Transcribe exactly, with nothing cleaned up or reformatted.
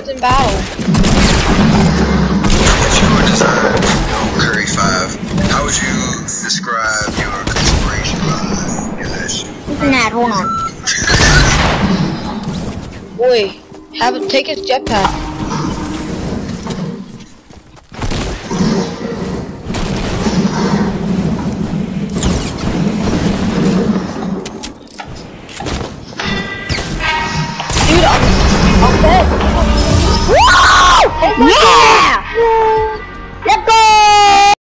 experience in battle. If you were designed on Curry five, how would you describe your exploration line in that shoe? Nat, hold on. Boy, have him take his jetpack. Dude, I'm, I'm dead. Woo! Yeah!